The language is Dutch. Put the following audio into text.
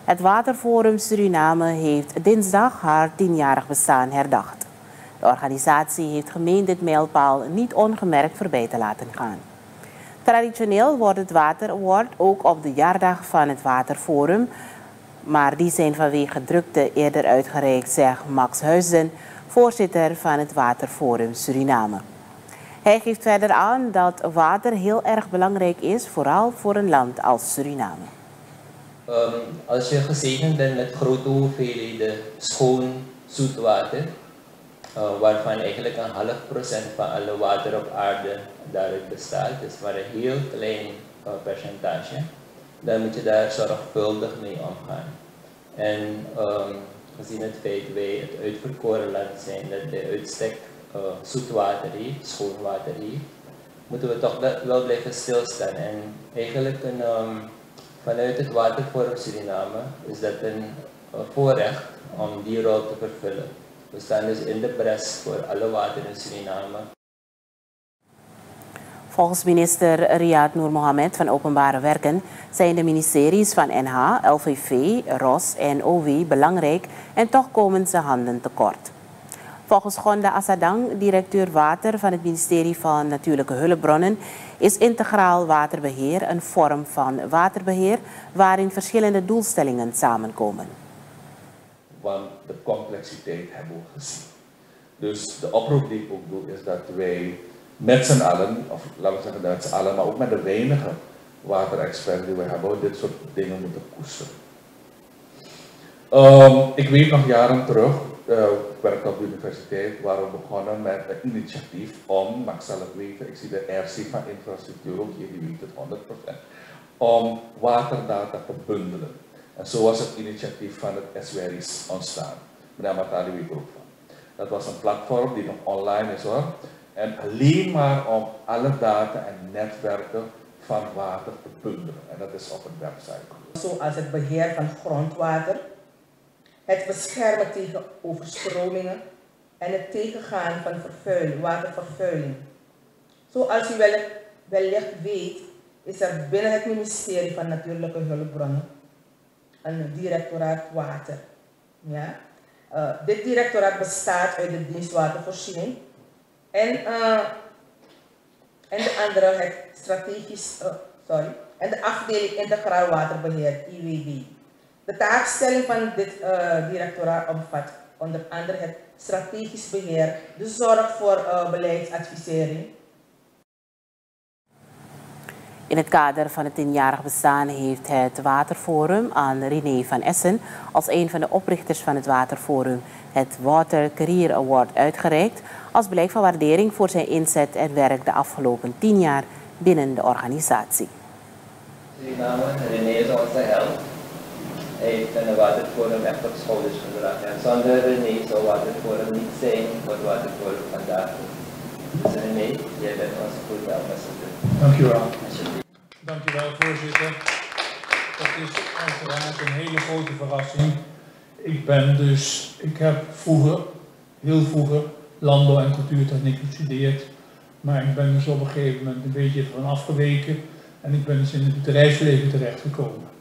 Het Waterforum Suriname heeft dinsdag haar 10-jarig bestaan herdacht. De organisatie heeft gemeend dit mijlpaal niet ongemerkt voorbij te laten gaan. Traditioneel wordt het Water Award ook op de jaardag van het Waterforum, maar die zijn vanwege drukte eerder uitgereikt, zegt Max Huisden, voorzitter van het Waterforum Suriname. Hij geeft verder aan dat water heel erg belangrijk is, vooral voor een land als Suriname. Als je gezegend bent met grote hoeveelheden schoon zoetwater, waarvan eigenlijk 0,5% van alle water op aarde daaruit bestaat, dus maar een heel klein percentage, dan moet je daar zorgvuldig mee omgaan. En gezien het feit dat wij het uitverkoren land zijn, dat bij uitstek zoetwater heeft, schoon water heeft, moeten we toch wel blijven stilstaan. En eigenlijk vanuit het Waterforum Suriname is dat een voorrecht om die rol te vervullen. We staan dus in de bres voor alle water in Suriname. Volgens minister Riyad Noor Mohamed van Openbare Werken zijn de ministeries van NH, LVV, ROS en OW belangrijk en toch komen ze handen tekort. Volgens Gonda Assadang, directeur water van het ministerie van Natuurlijke Hulpbronnen, is integraal waterbeheer een vorm van waterbeheer waarin verschillende doelstellingen samenkomen. Want de complexiteit hebben we gezien. Dus de oproep die ik ook doe is dat wij met z'n allen, of laten we zeggen met z'n allen, maar ook met de weinige waterexperts die we hebben, dit soort dingen moeten koesteren. Ik weet nog jaren terug, ik werkte op de universiteit, waar we begonnen met een initiatief om, maar ik zal het weten, ik zie de RC van infrastructuur ook hier, die weet het 100%, om waterdata te bundelen. En zo was het initiatief van het SWRI's ontstaan. Meneer Matali weet er ook van. Dat was een platform die nog online is hoor. En alleen maar om alle data en netwerken van water te bundelen. En dat is op een website. Zoals het beheer van grondwater, het beschermen tegen overstromingen en het tegengaan van watervervuiling. Zoals u wellicht weet, is er binnen het ministerie van Natuurlijke Hulpbronnen een directoraat water. Ja? Dit directoraat bestaat uit de dienst watervoorziening en de andere het en de afdeling integraal waterbeheer, IWB. De taakstelling van dit directoraat omvat onder andere het strategisch beheer, de zorg voor beleidsadvisering. In het kader van het 10-jarig bestaan heeft het Waterforum aan René van Essen als een van de oprichters van het Waterforum het Water Career Award uitgereikt als blijk van waardering voor zijn inzet en werk de afgelopen 10 jaar binnen de organisatie. Suriname, René is onze held. Hij heeft een Waterforum echt op schouders gedragen. En zonder René zou Waterforum niet zijn wat Waterforum vandaag is. Dus René, jij bent onze goede ambassadeur. Dank u wel. Dank u wel, voorzitter. Dat is uiteraard een hele grote verrassing. Ik heb heel vroeger, landbouw en cultuurtechniek gestudeerd. Maar ik ben dus op een gegeven moment een beetje van afgeweken. En ik ben dus in het bedrijfsleven terechtgekomen.